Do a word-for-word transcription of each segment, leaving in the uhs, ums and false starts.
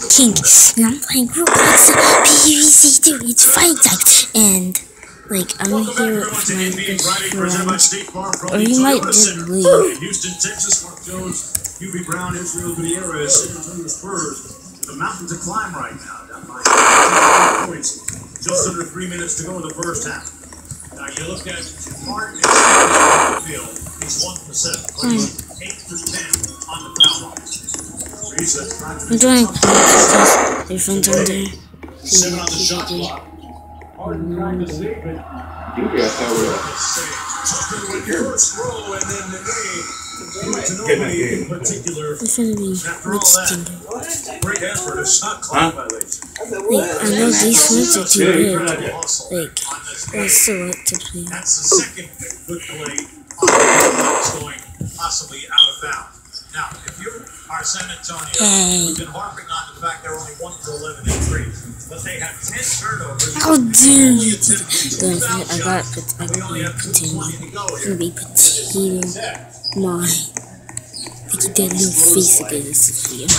King, and I'm playing Roblox P V C two. It's fight time, and like I'm here with my best friend, or you might just leave. Houston, Texas, Mark Jones, Q B Brown, Israel Gutierrez, San Antonio Spurs. The mountain to climb right now, down by points. Just under three minutes to go in the first half. Now you look at Martin in the field. He's one percent, but he's eight for ten on the foul line. I'm doing because their friends on there. Seven on the shot clock. Harden trying to save it. You got that with first row and then the game. To nobody in particular. It's gonna be mixed. Great effort, a shot clock violation. Like, I know these ones are too big. Like, I still like to play. That's the second good play. It's going possibly out of bounds. Now, if you are San Antonio, hey. We've been harping on the fact they're only one for eleven and three, but they have ten turnovers. How dare you? I got I got potato. It's gonna be potato. My. Look at that little face again. This is weird.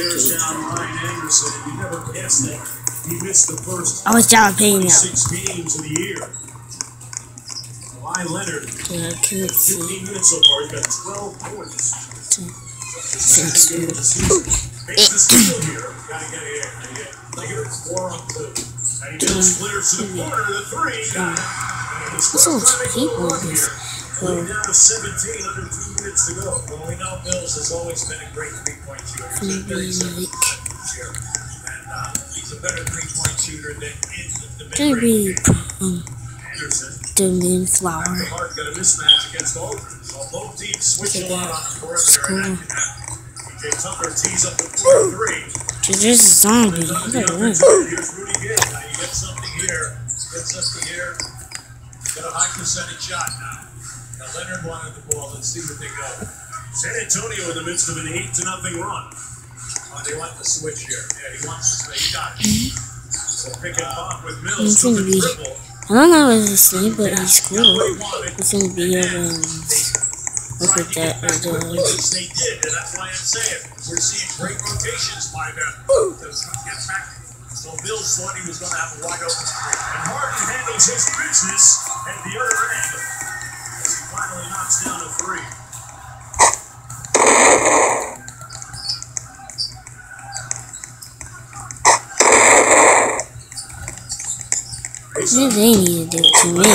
I was jalapeno. Six games of the year. Leonard. Yeah, I can't see. fifteen minutes so far. He's got twelve points. Since Makes the steal here. Gotta get it here. Like it's four on two. And he just clears to the corner. The three. There's so much people in this. We're down to seventeen under two minutes to go. Well, we know Mills has always been a great three-point shooter. He's a thirty-seven shooter. And uh, he's a better three-point shooter than in the mid-range. Um, the moonflower. Hart got a mismatch against Aldridge. So both teams switch a lot on the perimeter. P J Tucker tees up the four three. Dude, there's a zombie. I don't know. Here's Rudy Gay. Now you get something here. Get something here. Got a high percentage shot now. Now Leonard wanted the ball. Let's see what they go. San Antonio in the midst of an eight to nothing run. Oh, they want the switch here. Yeah, he wants to stay. He got it. So pick and pop with Mills. Took a dribble. I don't know what his name, but he's cool. It's gonna be um, look at that. Uh, they did, and that's why I'm saying we're seeing great rotations by them to get back. So Mills thought he was going to have a wide open screen, and Harden handles his business at the other end as he finally knocks down a three. Maybe they need to do it to me.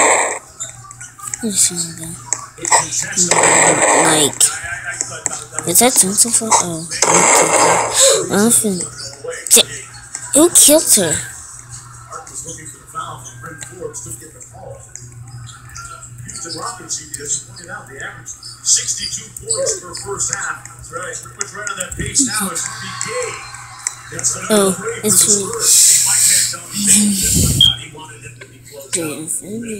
I just want to like, is that something for? Oh, nothing. Who killed her? Art was looking for the foul from Brent Forbes, couldn't get the call. Houston Rockets, he just pointed out, the average sixty-two points per first half. That's right. Pretty much right on that pace now is Rudy Gay. Oh, it's me. Coming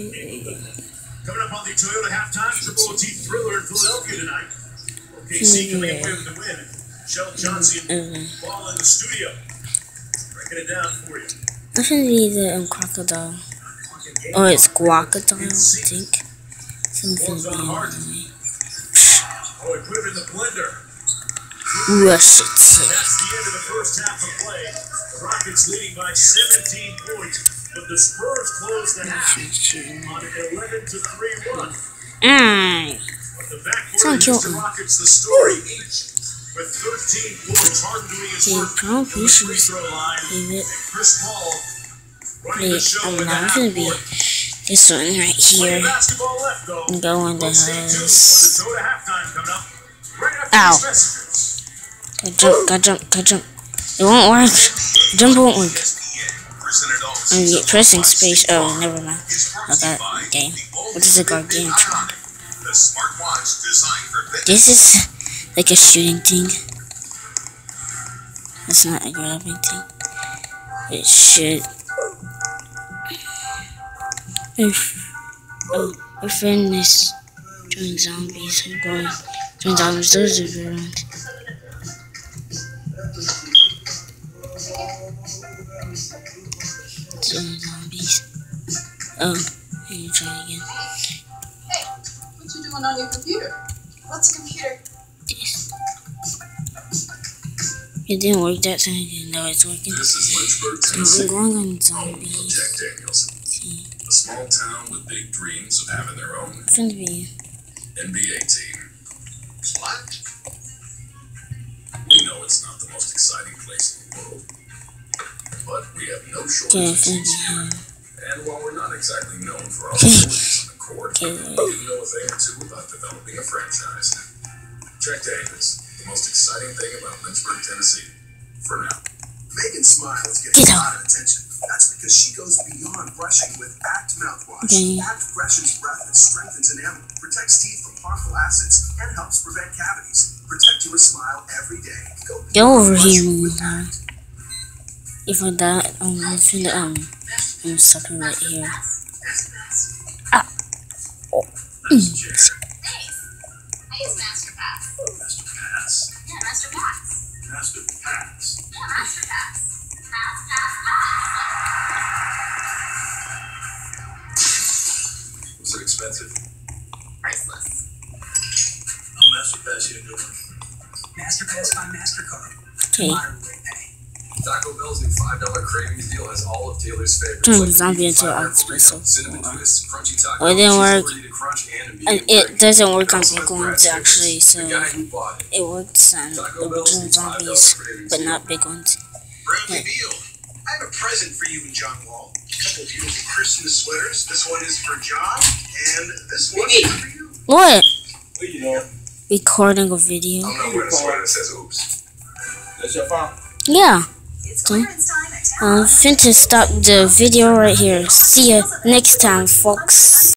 up on the Toyota halftime, Triple O T Thriller in Philadelphia tonight. O K C coming away with the win. Shell Johnson ball in the studio. Breaking it down for you. That should be the um, crocodile. Or it's guacodile, I think. Something like that. Oh, he put it in the blender. Rush it. That's the end of the first half of play. The Rockets leading by seventeen points, but the Spurs close the half on an eleven to three run. Mm. But the backcourt gives the Rockets the story each with thirteen points. Harden doing his work from the free throw line, and Chris Paul running the show in the half court. Be this one right here. And go on the house. Ow. Go jump, go jump, go jump. It won't work. Jump won't work. I'm pressing space. Oh, never mind. Okay, game. What is a gargantuan? This is like a shooting thing. That's not a grabbing thing. It should. If, oh, our friend is join zombies. I'm going. Join zombies. Those are good ones. Join zombies. Oh, let me try again. Hey, what you doing on your computer? What's a computer? This. It didn't work that time again. No, it's working. This is Lynchburg, So Tennessee, I'm going on home of zombies. Jack Daniels. A small town with big dreams of having their own It's gonna be. N B A team. What? We know it's not the most exciting place in the world, but we have no shortage of teams here. And while we're not exactly known for our abilities on the court, we do know a thing or two about developing a franchise. Jack Daniels, the most exciting thing about Lynchburg, Tennessee, for now. Megan's smile is getting a lot of attention. That's because she goes beyond brushing with Act Mouthwash. Okay. Act freshens breath and strengthens enamel, protects teeth from harmful acids, and helps prevent cavities. Protect your smile every day. Go, Get over here, with man. Act. If I die, um, I'm finna, um, I'm stuck right here. Ah. Oh. Mm. Jack. I use MasterPass. Master Pass. Yeah, MasterPass. Master Pass. Yeah, MasterPass. Pass, pass, pass. Was it expensive? Priceless. I'll Master Pass you a good one. MasterPass by MasterCard. Okay. Modern way pay. Taco Bell's new five dollar cravings deal has all of Taylor's favorites. Turn like zombie the into five an espresso. cinnamon twists, crunchy taco, Oh, it didn't work. cheese ready to crunch, and a And medium it drink. doesn't work on Also big has ones Brad's actually, favorites. so The guy who bought it. it works on the original zombies, but not big ones. Bradley Beal, I have a present for you and John Wall. A couple of beautiful Christmas sweaters. This one is for John, and this one is for you. What? What you know? Recording a video? I'm not wearing a sweater that says oops. That's your phone? Yeah. It's So, I'm finna stop the video right here. See ya next time, folks.